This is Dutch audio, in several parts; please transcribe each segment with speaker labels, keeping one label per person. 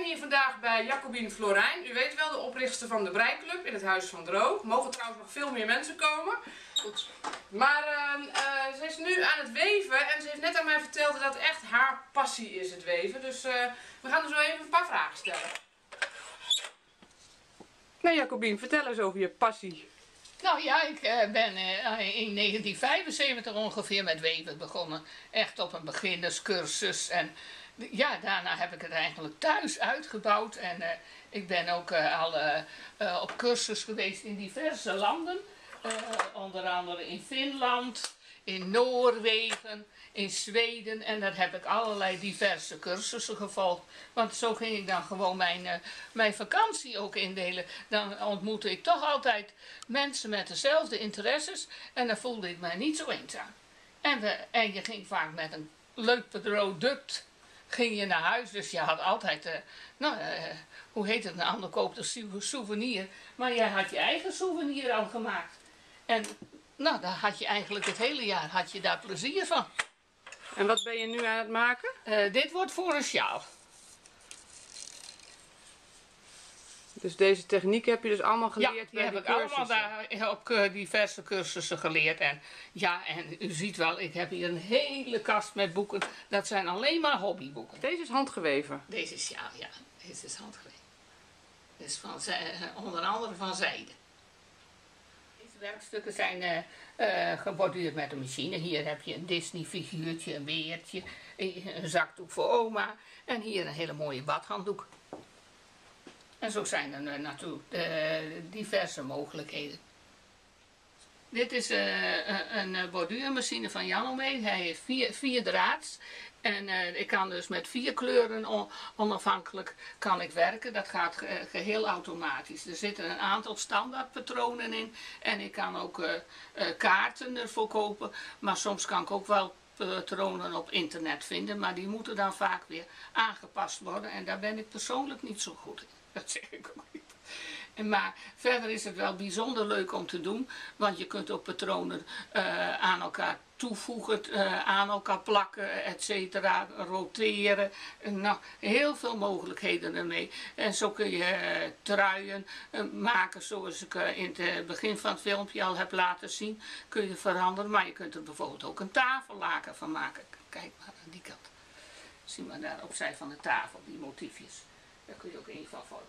Speaker 1: zijn hier vandaag bij Jacobien Florijn. U weet wel, de oprichter van de Breiklub in het Huis van Droog. Mogen trouwens nog veel meer mensen komen. Goed. Maar ze is nu aan het weven en ze heeft net aan mij verteld dat dat echt haar passie is, het weven. Dus we gaan er zo even een paar vragen stellen. Nou Jacobien, vertel eens over je passie.
Speaker 2: Nou ja, ik ben in 1975 ongeveer met weven begonnen. Echt op een beginnerscursus. En ja, daarna heb ik het eigenlijk thuis uitgebouwd. En ik ben ook al op cursus geweest in diverse landen. Onder andere in Finland, in Noorwegen, in Zweden. En daar heb ik allerlei diverse cursussen gevolgd. Want zo ging ik dan gewoon mijn vakantie ook indelen. Dan ontmoette ik toch altijd mensen met dezelfde interesses. En dan voelde ik mij niet zo eenzaam. En je ging vaak met een leuk product ging je naar huis. Dus je had altijd, hoe heet het, een ander koopt een souvenir. Maar jij had je eigen souvenir al gemaakt. En nou, daar had je eigenlijk het hele jaar had je daar plezier van.
Speaker 1: En wat ben je nu aan het maken?
Speaker 2: Dit wordt voor een sjaal.
Speaker 1: Dus deze techniek heb je dus allemaal geleerd
Speaker 2: ja,
Speaker 1: bij
Speaker 2: heb
Speaker 1: de
Speaker 2: ik
Speaker 1: cursussen?
Speaker 2: allemaal daar op diverse cursussen geleerd. En ja, en u ziet wel, ik heb hier een hele kast met boeken. Dat zijn alleen maar hobbyboeken.
Speaker 1: Deze is handgeweven?
Speaker 2: Deze is sjaal, ja. Deze is handgeweven. Dit is van, onder andere van zijde. Deze werkstukken zijn geborduurd met een machine. Hier heb je een Disney figuurtje, een weertje, een zakdoek voor oma. En hier een hele mooie badhanddoek. En zo zijn er natuurlijk diverse mogelijkheden. Dit is een borduurmachine van Janome. Hij heeft vier draads. En ik kan dus met 4 kleuren onafhankelijk kan ik werken. Dat gaat geheel automatisch. Er zitten een aantal standaardpatronen in. En ik kan ook kaarten ervoor kopen. Maar soms kan ik ook wel patronen op internet vinden. Maar die moeten dan vaak weer aangepast worden. En daar ben ik persoonlijk niet zo goed in. Dat zeg ik ook niet. Maar verder is het wel bijzonder leuk om te doen. Want je kunt ook patronen aan elkaar toevoegen, aan elkaar plakken, etc. Roteren. Nou, heel veel mogelijkheden ermee. En zo kun je truien maken zoals ik in het begin van het filmpje al heb laten zien. Kun je veranderen. Maar je kunt er bijvoorbeeld ook een tafellaken van maken. Kijk maar aan die kant. Zie maar daar opzij van de tafel, die motiefjes. Daar kun je ook een van vormen.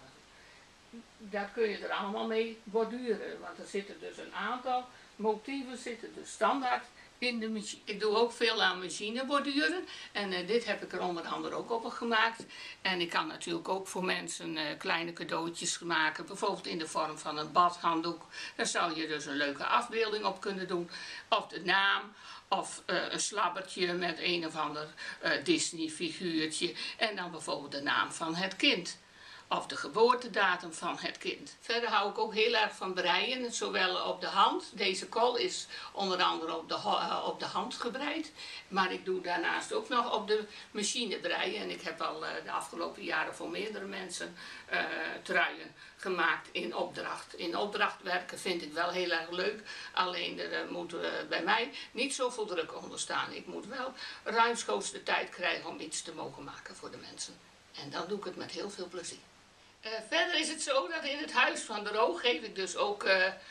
Speaker 2: Daar kun je er allemaal mee borduren. Want er zitten dus een aantal motieven zitten dus standaard in de machine. Ik doe ook veel aan machineborduren. En dit heb ik er onder andere ook op gemaakt. En ik kan natuurlijk ook voor mensen kleine cadeautjes maken. Bijvoorbeeld in de vorm van een badhanddoek. Daar zou je dus een leuke afbeelding op kunnen doen. Of de naam. Of een slabbertje met een of ander Disney figuurtje. En dan bijvoorbeeld de naam van het kind. Of de geboortedatum van het kind. Verder hou ik ook heel erg van breien, zowel op de hand. Deze kol is onder andere op de hand gebreid. Maar ik doe daarnaast ook nog op de machine breien. En ik heb al de afgelopen jaren voor meerdere mensen truien gemaakt in opdracht. In opdracht werken vind ik wel heel erg leuk. Alleen er moet bij mij niet zoveel druk onder staan. Ik moet wel ruimschoots de tijd krijgen om iets te mogen maken voor de mensen. En dan doe ik het met heel veel plezier. Verder is het zo dat in het Huis van Droog geef ik dus ook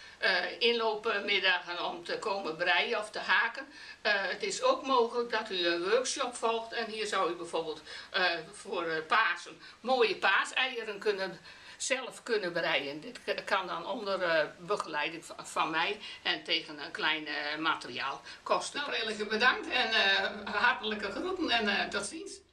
Speaker 2: inloopmiddagen om te komen breien of te haken. Het is ook mogelijk dat u een workshop volgt en hier zou u bijvoorbeeld voor Pasen mooie paaseieren zelf kunnen breien. Dit kan dan onder begeleiding van mij en tegen een klein materiaal kosten. Nou, redelijk bedankt en hartelijke groeten en tot ziens.